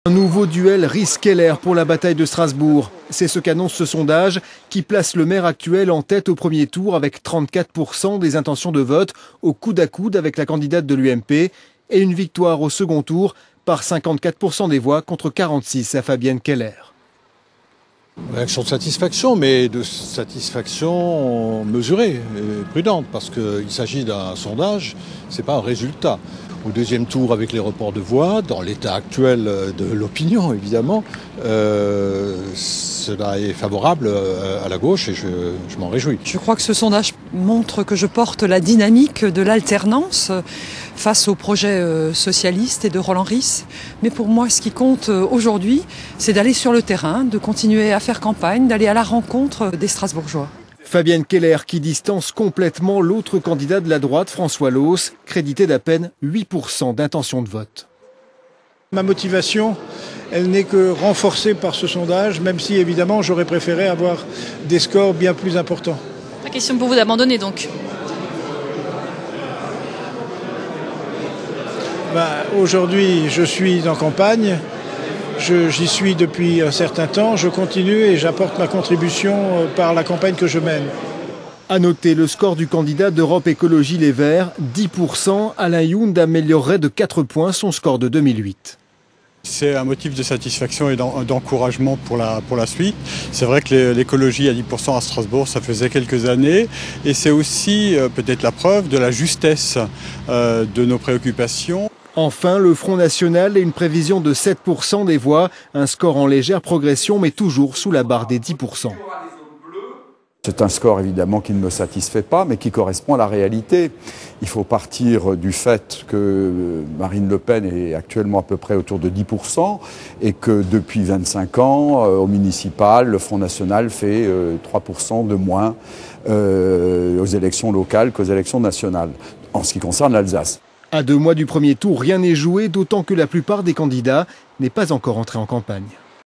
Un nouveau duel Riis-Keller pour la bataille de Strasbourg. C'est ce qu'annonce ce sondage qui place le maire actuel en tête au premier tour avec 34% des intentions de vote au coude à coude avec la candidate de l'UMP et une victoire au second tour par 54% des voix contre 46 à Fabienne Keller. Réaction de satisfaction, mais de satisfaction mesurée et prudente, parce qu'il s'agit d'un sondage, ce n'est pas un résultat. Au deuxième tour, avec les reports de voix, dans l'état actuel de l'opinion, évidemment, cela est favorable à la gauche et je m'en réjouis. Je crois que ce sondage montre que je porte la dynamique de l'alternance face au projet socialiste et de Roland Ries. Mais pour moi, ce qui compte aujourd'hui, c'est d'aller sur le terrain, de continuer à faire campagne, d'aller à la rencontre des Strasbourgeois. Fabienne Keller qui distance complètement l'autre candidat de la droite, François Loos, crédité d'à peine 8% d'intention de vote. Ma motivation, elle n'est que renforcée par ce sondage, même si évidemment j'aurais préféré avoir des scores bien plus importants. La question pour vous d'abandonner donc. Aujourd'hui, je suis en campagne. J'y suis depuis un certain temps, je continue et j'apporte ma contribution par la campagne que je mène. À noter le score du candidat d'Europe Écologie Les Verts, 10%. Alain Yound améliorerait de 4 points son score de 2008. C'est un motif de satisfaction et d'encouragement pour la suite. C'est vrai que l'écologie à 10% à Strasbourg, ça faisait quelques années. Et c'est aussi peut-être la preuve de la justesse de nos préoccupations. Enfin, le Front National et une prévision de 7% des voix, un score en légère progression mais toujours sous la barre des 10%. C'est un score évidemment qui ne me satisfait pas mais qui correspond à la réalité. Il faut partir du fait que Marine Le Pen est actuellement à peu près autour de 10% et que depuis 25 ans, au municipal, le Front National fait 3% de moins aux élections locales qu'aux élections nationales, en ce qui concerne l'Alsace. À 2 mois du premier tour, rien n'est joué, d'autant que la plupart des candidats n'est pas encore entré en campagne.